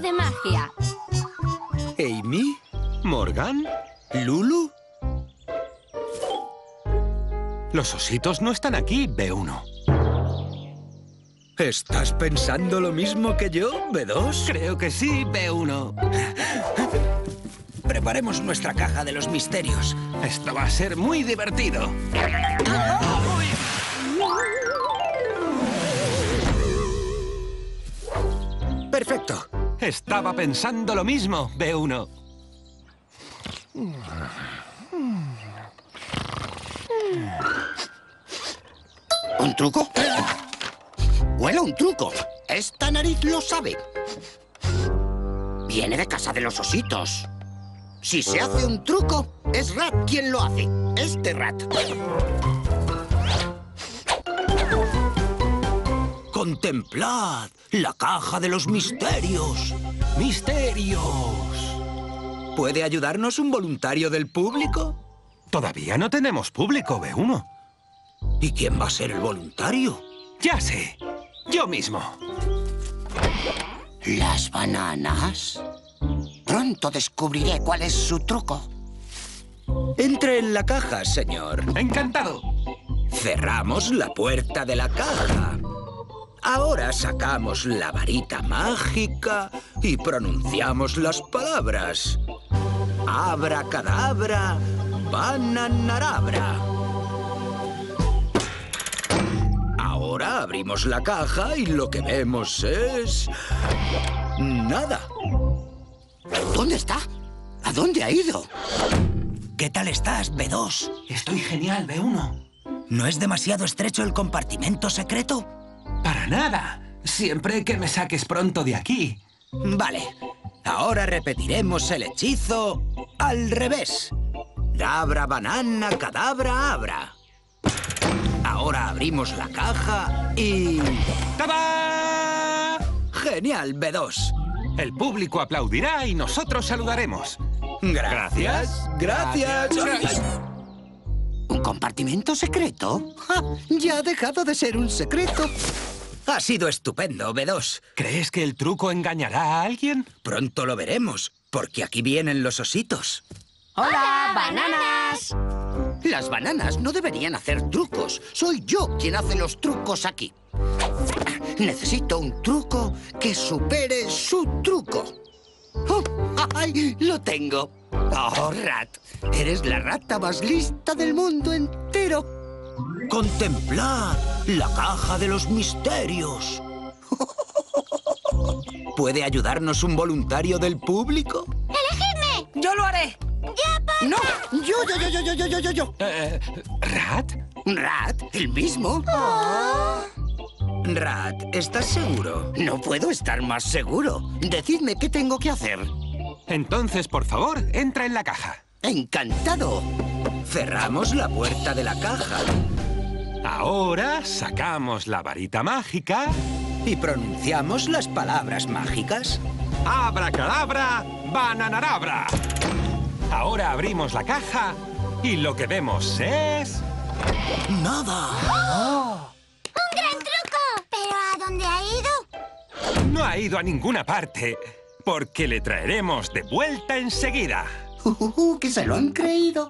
de magia. Amy, ¿Morgan? Lulu. Los ositos no están aquí, B1. ¿Estás pensando lo mismo que yo, B2? Creo que sí, B1. Preparemos nuestra caja de los misterios. Esto va a ser muy divertido. Perfecto. Estaba pensando lo mismo, B1. ¿Un truco? Huele a un truco. Esta nariz lo sabe. Viene de casa de los ositos. Si se hace un truco, es Rat quien lo hace. Este Rat. ¡Contemplad! ¡La caja de los misterios! ¡Misterios! ¿Puede ayudarnos un voluntario del público? Todavía no tenemos público, B1. ¿Y quién va a ser el voluntario? Ya sé. Yo mismo. ¿Las bananas? Pronto descubriré cuál es su truco. Entre en la caja, señor. Encantado. Cerramos la puerta de la caja. Ahora sacamos la varita mágica y pronunciamos las palabras. Abracadabra, bananarabra. Ahora abrimos la caja y lo que vemos es... nada. ¿Dónde está? ¿A dónde ha ido? ¿Qué tal estás, B2? Estoy genial, B1. ¿No es demasiado estrecho el compartimento secreto? Para nada. Siempre que me saques pronto de aquí. Vale. Ahora repetiremos el hechizo al revés. Dabra, banana, cadabra, abra. Ahora abrimos la caja y... ¡Tabá! ¡Genial, B2! El público aplaudirá y nosotros saludaremos. Gracias. Gracias. ¿Un compartimento secreto? ¡Ja! Ya ha dejado de ser un secreto. Ha sido estupendo, B2. ¿Crees que el truco engañará a alguien? Pronto lo veremos, porque aquí vienen los ositos. ¡Hola, bananas! Las bananas no deberían hacer trucos. Soy yo quien hace los trucos aquí. Necesito un truco que supere su truco. ¡Oh! ¡Ay! ¡Lo tengo! ¡Oh, Rat! Eres la rata más lista del mundo entero. ¡Contemplad la caja de los misterios! ¿Puede ayudarnos un voluntario del público? ¡Elegidme! ¡Yo lo haré! ¡No! ¡Yo! ¿Rat? ¿Rat? ¿El mismo? Rat, ¿estás seguro? No puedo estar más seguro. Decidme qué tengo que hacer. Entonces, por favor, entra en la caja. ¡Encantado! Cerramos la puerta de la caja Ahora sacamos la varita mágica. y pronunciamos las palabras mágicas. ¡Abracadabra, bananarabra! Ahora abrimos la caja y lo que vemos es... ¡Nada! ¡Un gran truco! ¿Pero a dónde ha ido? No ha ido a ninguna parte, porque le traeremos de vuelta enseguida. ¡Que se lo han creído!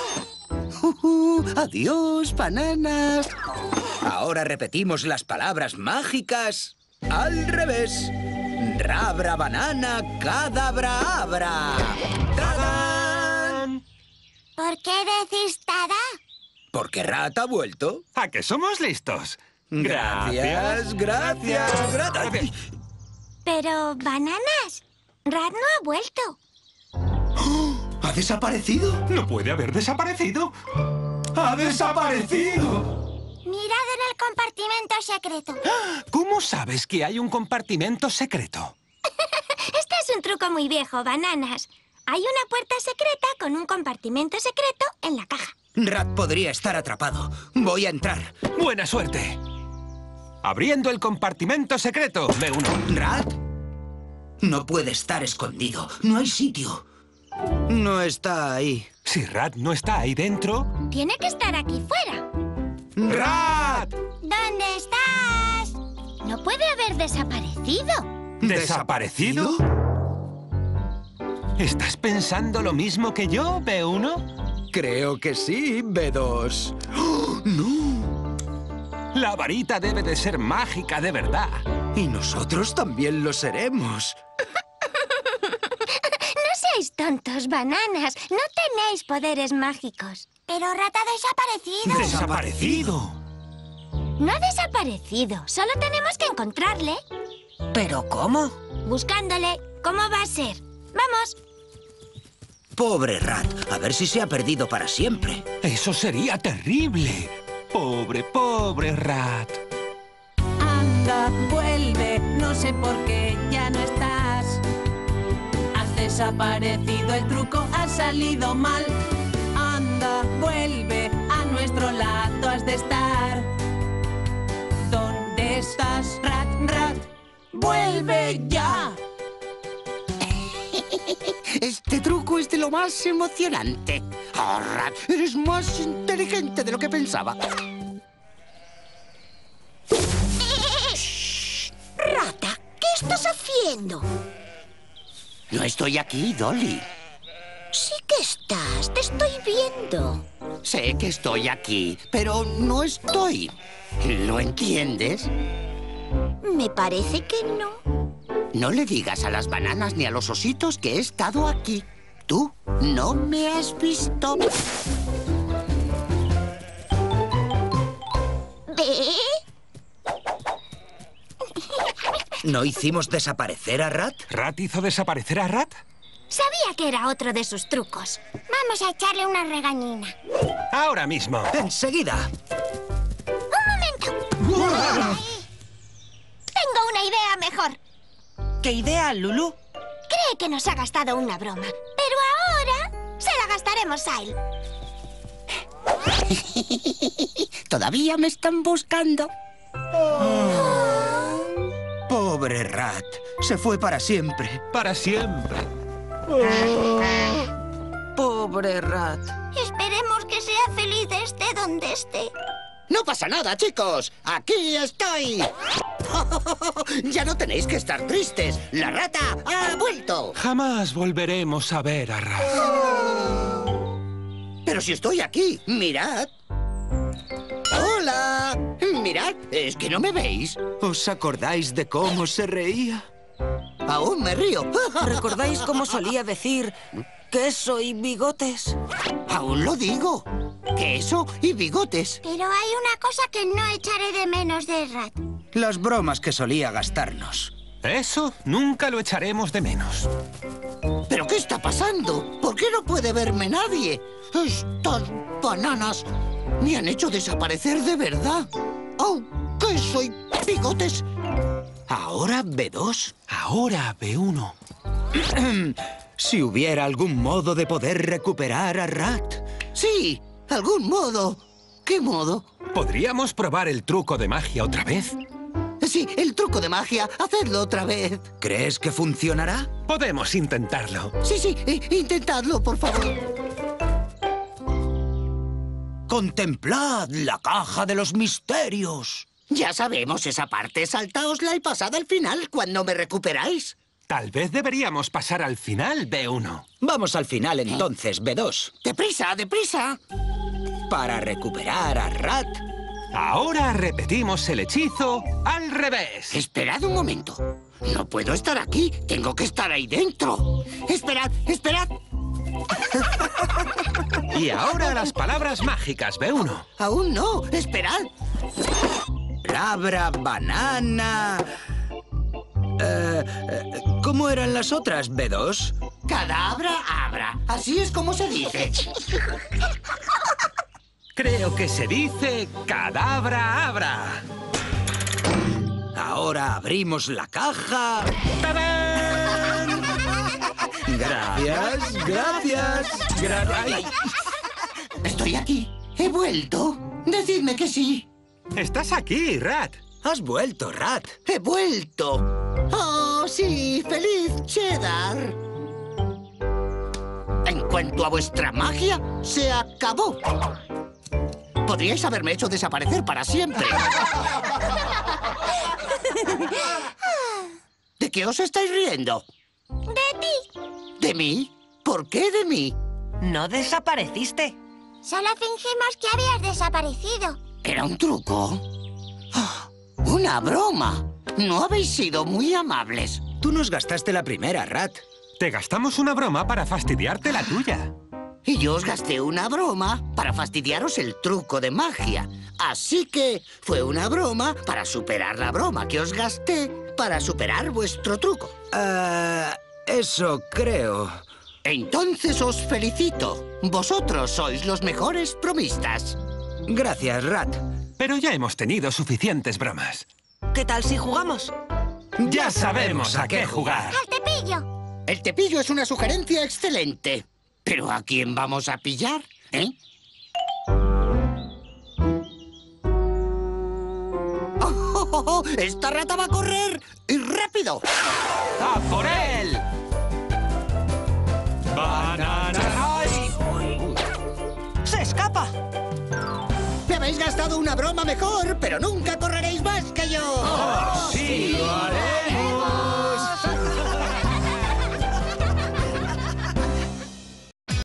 ¡Adiós, bananas! Ahora repetimos las palabras mágicas al revés. Rabra, banana, cadabra, abra. ¡Tadán! ¿Por qué decís tada? Porque Rat ha vuelto. ¿A que somos listos? Gracias. Pero, bananas, Rat no ha vuelto. ¿Ha desaparecido? No puede haber desaparecido. ¡Ha desaparecido! Mirad en el compartimento secreto. ¿Cómo sabes que hay un compartimento secreto? Este es un truco muy viejo, bananas. Hay una puerta secreta con un compartimento secreto en la caja. Rat podría estar atrapado. Voy a entrar. ¡Buena suerte! Abriendo el compartimento secreto, B1. ¿Rat? No puede estar escondido. No hay sitio. No está ahí. Si Rat no está ahí dentro... Tiene que estar aquí fuera. ¡Rat! ¿Dónde estás? No puede haber desaparecido. ¿Desaparecido? ¿Estás pensando lo mismo que yo, B1? Creo que sí, B2. ¡Oh, no! La varita debe de ser mágica de verdad. Y nosotros también lo seremos. No seáis tontos, bananas. No tenéis poderes mágicos. Pero Rat ha desaparecido. ¡Desaparecido! No ha desaparecido. Solo tenemos que encontrarle. ¿Pero cómo? Buscándole. ¿Cómo va a ser? ¡Vamos! Pobre Rat, a ver si se ha perdido para siempre. Eso sería terrible. Pobre, pobre Rat. Anda, vuelve, no sé por qué ya no estás. Has desaparecido, el truco ha salido mal. Anda, vuelve, a nuestro lado has de estar. ¿Dónde estás, Rat, Rat? ¡Vuelve ya! Este truco es de lo más emocionante. Oh, Rat, eres más inteligente de lo que pensaba. Rata, ¿qué estás haciendo? No estoy aquí, Dolly. Sí que estás. Te estoy viendo. Sé que estoy aquí, pero no estoy. ¿Lo entiendes? Me parece que no. No le digas a las bananas ni a los ositos que he estado aquí. Tú no me has visto. ¿Ve? ¿No hicimos desaparecer a Rat? ¿Rat hizo desaparecer a Rat? Sabía que era otro de sus trucos. Vamos a echarle una regañina. Ahora mismo. ¡Enseguida! ¡Un momento! Tengo una idea mejor. ¿Qué idea, Lulu? Cree que nos ha gastado una broma, pero ahora se la gastaremos a él. Todavía me están buscando. Pobre Rat, se fue para siempre. Para siempre. Pobre Rat. Esperemos que sea feliz esté donde esté. No pasa nada, chicos. Aquí estoy. Ya no tenéis que estar tristes. La rata ha vuelto. Jamás volveremos a ver a Rat. Pero si estoy aquí, mirad. ¡Hola! Mirad, ¿es que no me veis? ¿Os acordáis de cómo se reía? Aún me río. ¿Recordáis cómo solía decir queso y bigotes? Aún lo digo. Queso y bigotes. Pero hay una cosa que no echaré de menos de Rat. Las bromas que solía gastarnos. Eso nunca lo echaremos de menos. ¿Pero qué está pasando? ¿Por qué no puede verme nadie? Estas bananas me han hecho desaparecer de verdad. ¡Oh, queso y bigotes! ¿Ahora B2? Ahora B1. Si hubiera algún modo de poder recuperar a Rat. Sí, algún modo. ¿Qué modo? ¿Podríamos probar el truco de magia otra vez? Sí, el truco de magia. Hacedlo otra vez. ¿Crees que funcionará? Podemos intentarlo. Sí, intentadlo, por favor. ¡Contemplad la caja de los misterios! Ya sabemos esa parte. Saltaosla y pasad al final cuando me recuperáis. Tal vez deberíamos pasar al final, B1. Vamos al final entonces, B2. ¡Deprisa, deprisa! Para recuperar a Rat. Ahora repetimos el hechizo al revés. Esperad un momento. No puedo estar aquí. Tengo que estar ahí dentro. Esperad, esperad. Y ahora las palabras mágicas, B1. Aún no. Esperad. Labra, banana... ¿Cómo eran las otras, B2? Cadabra, abra. Así es como se dice. Creo que se dice cadabra abra. Ahora abrimos la caja. ¡Tadán! Gracias, gracias. Ay, Estoy aquí. He vuelto. Decidme que sí. estás aquí, Rat. Has vuelto, Rat. He vuelto. ¡Oh, sí! ¡Feliz Cheddar! En cuanto a vuestra magia, se acabó. Podríais haberme hecho desaparecer para siempre. ¿De qué os estáis riendo? De ti. ¿De mí? ¿Por qué de mí? No desapareciste. Solo fingimos que habías desaparecido. ¿Era un truco? ¡Ah! ¡Una broma! No habéis sido muy amables. Tú nos gastaste la primera, Rat. Te gastamos una broma para fastidiarte la tuya. Y yo os gasté una broma para fastidiaros el truco de magia. Así que fue una broma para superar la broma que os gasté para superar vuestro truco. Eso creo. Entonces os felicito. Vosotros sois los mejores bromistas. Gracias, Rat. Pero ya hemos tenido suficientes bromas. ¿Qué tal si jugamos? Ya sabemos a qué jugar. ¡Al cepillo! El cepillo es una sugerencia excelente. ¿Pero a quién vamos a pillar, eh? ¡Oh! ¡Esta rata va a correr! ¡Y rápido! ¡A por él! ¡Banana! ¡Ay! ¡Se escapa! Me habéis gastado una broma mejor, pero nunca correréis más que yo. ¡Sí, lo haremos!